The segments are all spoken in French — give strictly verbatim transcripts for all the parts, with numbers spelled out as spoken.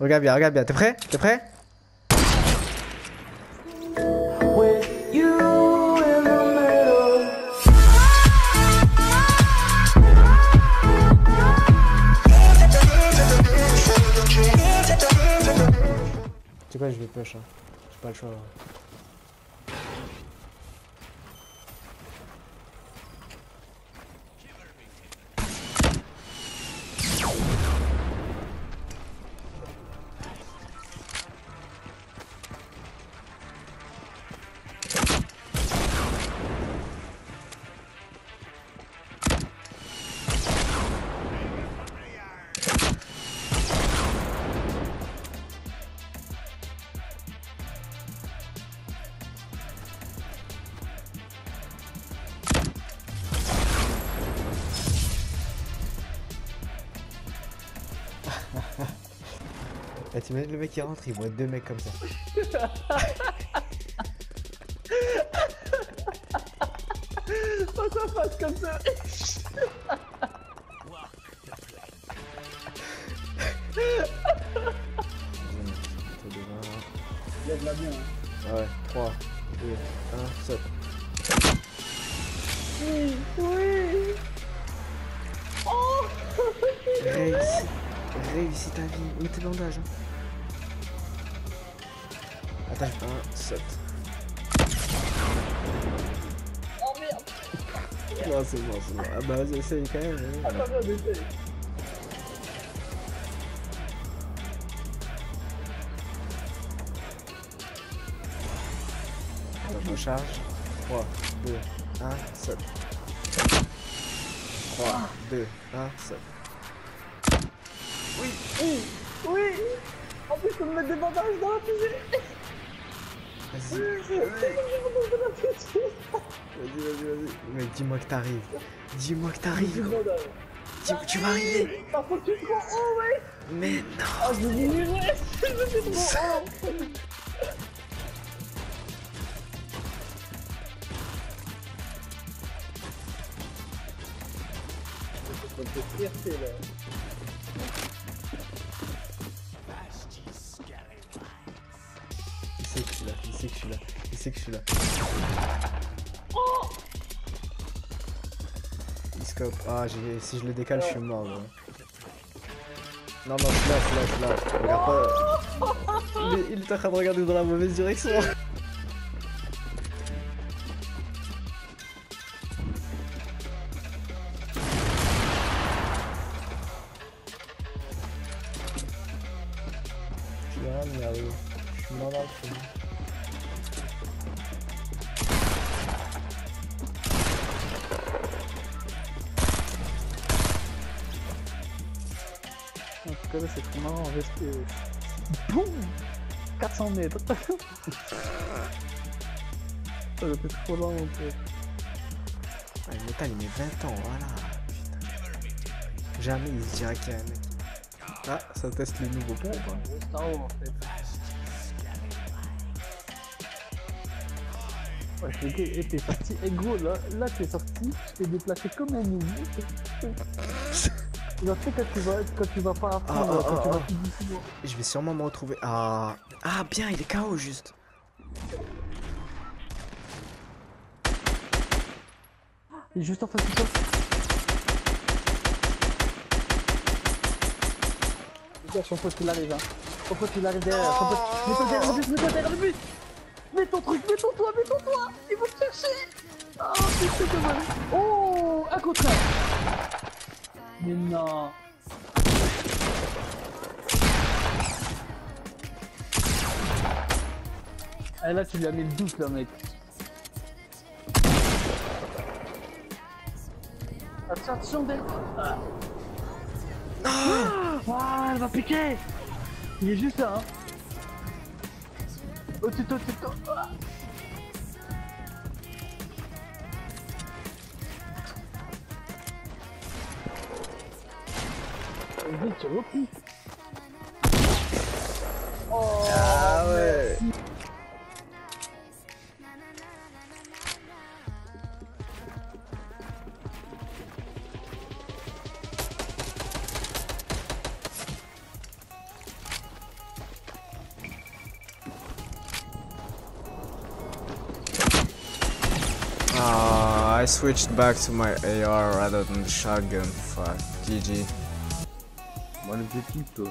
Regarde bien, regarde bien. T'es prêt? T'es prêt? C'est quoi, je vais push, hein. J'ai pas le choix. Hein. Là, t'imagines le mec qui rentre, il voit deux mecs comme ça. Oh, ça passe comme ça. Il y a de la bien. Hein. Ouais, trois, deux, un, saute. Oui, oui. Oh. Réussis, réussis ta vie. Mets tes bandages. Hein. Attends, un, saute. Oh merde. Non, c'est bon, c'est bon. Ah bah vas-y, essaye quand même. Hein. Attends, attends, essaye. Attends, je charge. trois, deux, un, saute. trois, deux, un, saute. Oui, oui, oui. En plus, on me met des bandages dans la fusée. Vas-y. Vas-y, Vas-y, vas-y, vas-y. Mais dis-moi que t'arrives. Dis-moi que t'arrives. Dis-moi que tu vas arriver. Par contre, tu es trop haut, ouais. Mais non. Oh, j'ai diminué. Je suis trop haut. Ça fait fierté, là. Il sait que je suis là, il sait que je suis là, il sait que je suis là. Oh. Il scope. Ah, si je le décale, je suis mort. Là. Non, non, je suis là, je suis là, je suis là. Regarde pas. Il est, il est en train de regarder dans la mauvaise direction. Je suis rien, mais arrive. Je suis mort dans le fond. En tout cas là c'est trop marrant, rester... Boum quatre cents mètres. Ça fait trop long un peu. Ah, le métal il met vingt ans, voilà. Putain. Jamais il se dira qu'il y a un mec. Ah, ça teste les nouveaux pompes. Hein. C'est en haut en fait. Ouais, je t'ai t'es sorti, et gros là, là t'es sorti, je t'ai déplacé comme un nouveau. Tu sais quand tu vas, quand tu vas pas apprendre, ah, quand ah, tu vas ah. plus d'ici. Je vais sûrement me retrouver. Ah, ah bien, il est K O juste. Il est juste en face de toi. Regarde, son pote il arrive, hein. Son pote il arrive derrière, son pote. Mets-toi derrière le bus, mets-toi derrière le bus. Mets ton truc, mets ton toit, mets ton toit. Ils vont te chercher. Oh putain, c'est mal. Oh, à contraire. Mais non. Ah là tu lui as mis le doute là mec. Attention d'elle. Ah. Ah, elle va piquer. Il est juste là hein. Oh tuto tuto. Ah. Vas-y tu repiques. Oh Ah ouais. I switched back to my A R rather than the shotgun. Fuck. G G. Moi l'objectif toi.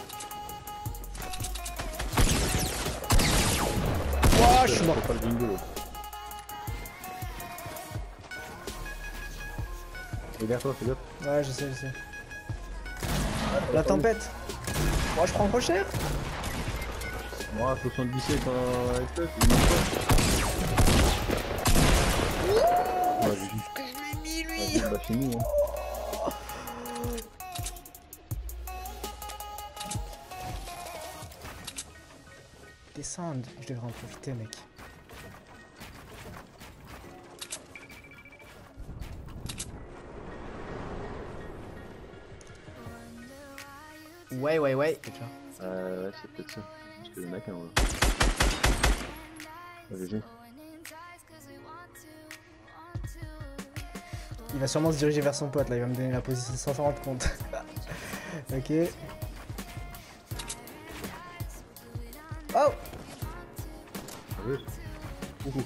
Ouah, je suis mort. Pas le bingo. Fais gaffe, fais gaffe. Ouais, je sais, je sais. La tempête. Moi, je prends trop cher. Moi, soixante-dix-sept en avec toi, c'est une fois. Ouais, j'ai mis lui. bah fini hein. Descendre, je devrais en profiter mec. Ouais ouais ouais. Euh ouais c'est peut-être ça. Parce que le mec en vrai. Ah, G G. Il va sûrement se diriger vers son pote là, il va me donner la position sans s'en rendre compte. Ok. Oh! Oui. Ouhou.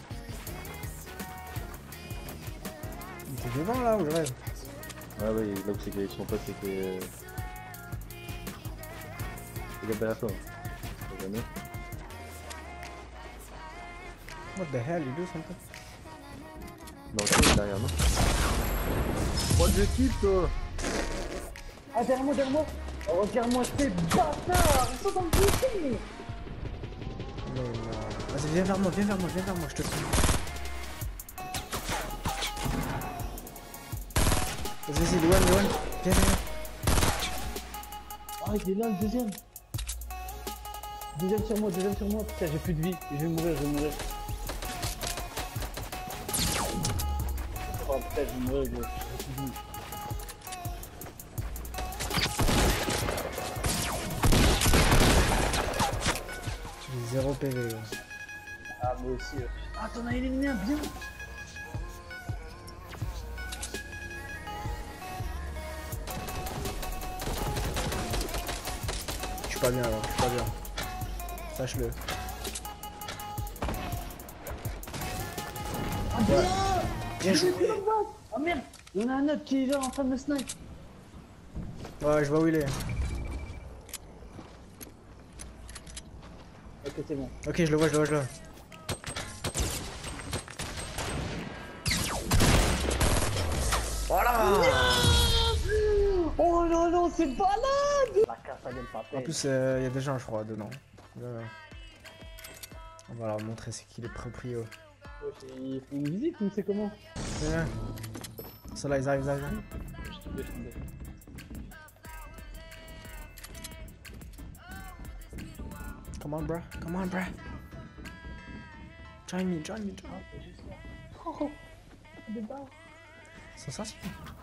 Il était devant là où je rêve. Ah oui, là où c'est que son pote c'était... Regarde derrière toi. Pas jamais. What the hell, il est où son pote? Non, toi derrière, non? Moi je kiffe toi! Ah, derrière moi, derrière moi. Oh, regarde moi, je fais bâtard. Ils sont dans le bouquet. Non, non. Vas-y, viens vers moi, viens vers moi, viens vers moi, je te suis. Vas-y, vas-y, Luan, Luan, viens, viens. Ah, il est là, le deuxième. Deuxième sur moi, deuxième sur moi. Putain, j'ai plus de vie. Je vais mourir, je vais mourir. Oh putain, je vais mourir, gros. J'ai plus de vie. J'ai zéro P V. Gros. Ah, moi aussi. Euh. Ah, t'en as éliminé un, bien. Je suis pas bien alors, je suis pas bien. Sache-le. Ah, bien. Bien joué. Ah merde, il y en a un autre qui est là en train de me snipe. Ouais, je vois où il est. Ok, c'est bon. Ok, je le vois, je le vois, je le vois. Voilà. Oh non, non, c'est balade. La carte, elle est pas En plus, il euh, y a des gens, je crois, dedans. Euh, on va leur montrer c'est qui les proprios. Il faut une visite ou c'est comment? Ouais. Ça là, ils arrivent, ils arrivent. Je suis tombé, je suis tombé. Come on, bruh. Come on, bruh. Join me, join me, join me. Oh, de bas. Sensation.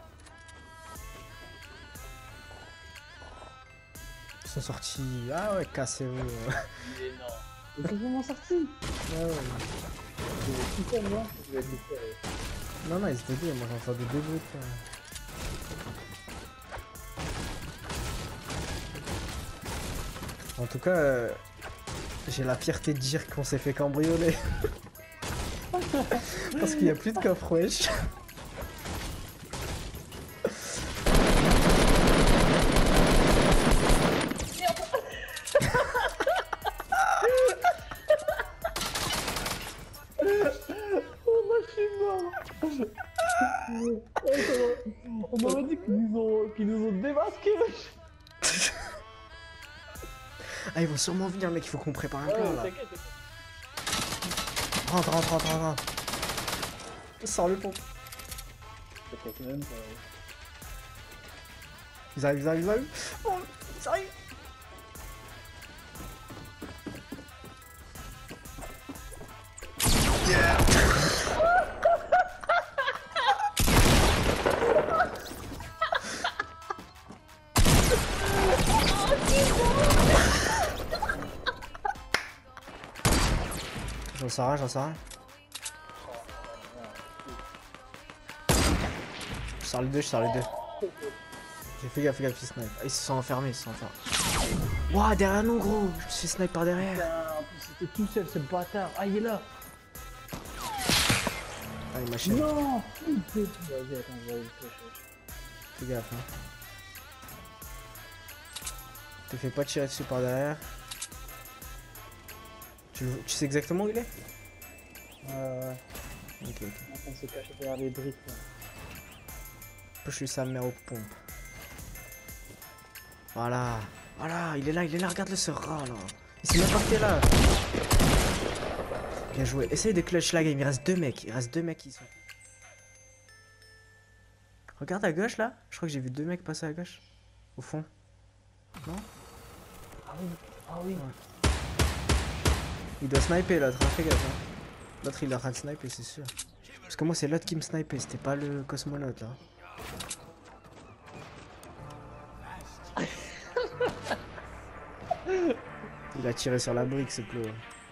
Ils sont sortis. Ah ouais, cassez-vous. Il est énorme. Ils sont vraiment sortis. Ah ouais. Je vais tout faire, moi. Je vais être le faire. Non, non, ils étaient deux. Moi, j'entends des débris. En tout cas, euh, j'ai la fierté de dire qu'on s'est fait cambrioler. Parce qu'il n'y a plus de coffre, wesh. On m'aurait dit qu'ils nous ont, qu'ils nous ont démasqués. Ah, ils vont sûrement venir, mec, il faut qu'on prépare un Ouais, plan là. t'inquiète, Rentre, rentre, rentre, rentre, rentre. Sors le pont. t'inquiète même pas. Ils arrivent, ils arrivent, ils arrivent. Oh, ils arrivent. Yeah. J'en sais rien, j'en sais rien. Je sors les deux, je sors les deux. J'ai fait gaffe, fais gaffe, ils snipe. Ah, ils se sont enfermés, ils se sont enfermés. Ouah, derrière nous, gros. Je me suis fait snipe par derrière. Putain, en plus c'était tout seul ce bâtard. Ah, il est là. Ah, il m'achève. Non. Vas-y, attends, on va y toucher. Fais gaffe, hein. Te fais pas tirer dessus par derrière. Tu, le- tu sais exactement où il est? Euh, Ok, ok. on se cache derrière les briques. Là. Push-lui sa mère aux pompes. Voilà. Voilà, il est là, il est là, regarde-le ce rat là. Il s'est même pas que t'es là. Bien joué. Essaye de clutch la game, il reste deux mecs. Il reste deux mecs qui sont. Regarde à gauche là. Je crois que j'ai vu deux mecs passer à gauche. Au fond. Non? Ah oui, ah oui. Ouais. Il doit sniper l'autre, hein, fais gaffe. Hein. L'autre il est en train de sniper, c'est sûr. Parce que moi c'est l'autre qui me snipait, c'était pas le cosmonaute là. Il a tiré sur la brique, c'est plus.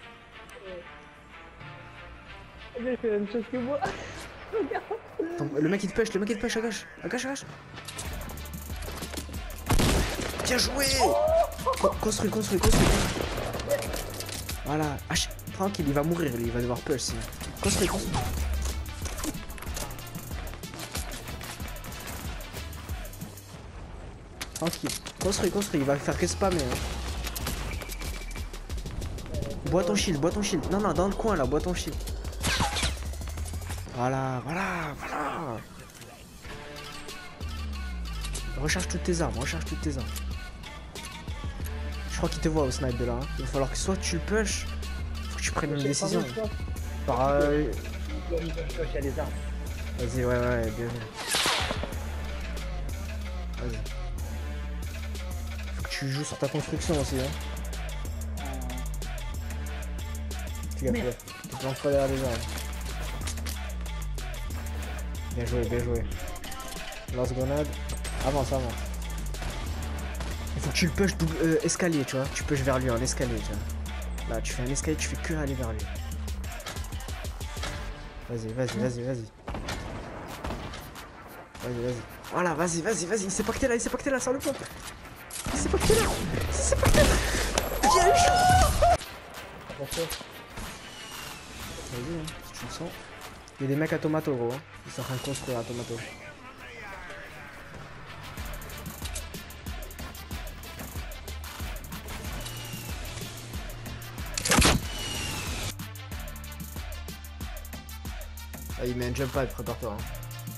Il a fait la même chose que moi. Regarde. Attends, le mec il te push, le mec il te push à gauche. À gauche, à gauche. Bien joué. Co construis, construis, construis. Voilà. Ah, tranquille, il va mourir, lui, il va devoir push sinon. Construis, construis. Tranquille. Construis, construis, il va faire que spammer. Hein. Bois ton shield, bois ton shield. Non, non, dans le coin là, bois ton shield. Voilà, voilà, voilà. Recharge toutes tes armes, recharge toutes tes armes. Je crois qu'il te voit au snipe de là. Hein. Il va falloir que soit tu le push, faut que tu prennes une décision. Par euh... les armes. Vas-y, ouais, ouais, bien vu. Vas-y. Faut que tu joues sur ta construction aussi. Hein. Fais gaffe, fais gaffe. Tu te lances pas derrière les armes. Bien joué, bien joué. Lance grenade. Avance, avance. Il faut que tu le pushes double, euh, escalier, tu vois. Tu pushes vers lui en escalier, tu vois. Là, tu fais un escalier, tu fais que aller vers lui. Vas-y, vas-y, vas-y, vas-y. Vas-y, vas-y. Voilà, vas-y, vas-y, vas-y. Il sait pas que t'es là, il sait pas que t'es là, sors le pompe. Il sait pas que t'es là. Il sait pas que t'es là. Bien joué. Vas-y, hein, si tu le sens. Il y a des mecs à tomato, gros. Hein. Ils sont en train de construire à tomato. Ah, il met un jump pad, prépare-toi. Hein.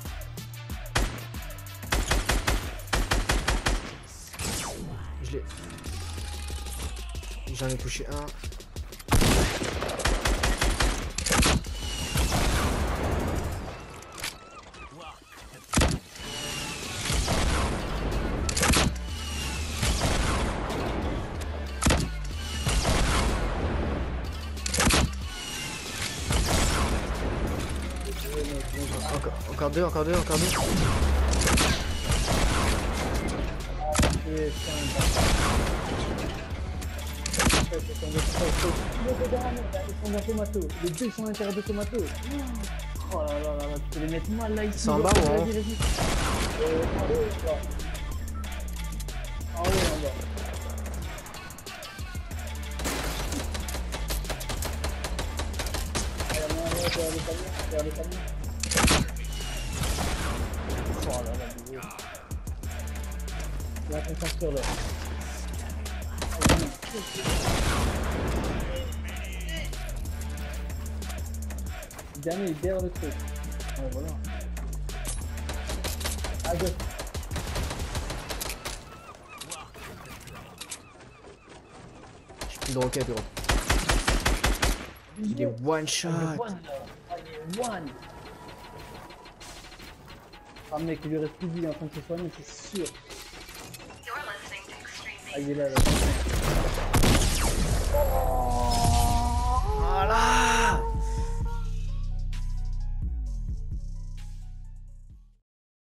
Je l'ai. J'en ai touché un. Encore, encore deux, encore deux, encore deux. Ils sont dans tomato. Les deux sont à l'intérieur de tomato. Oh là là là là, tu peux les mettre mal là ici. C'est en bas ou en haut? Vas-y, vas-y. Euh, en haut, en bas. En haut, en bas. Derrière le camion, derrière le camion. Oh là là, désolé. Là, on passe sur là. Dernier, il est derrière le truc. Ouais, voilà. À gauche. J'ai plus de roquette, gros. Il est one shot. One. One. Ah mec, il lui reste plus de vie en train de se soigner, c'est sûr. Ah, il est là, là. Voilà.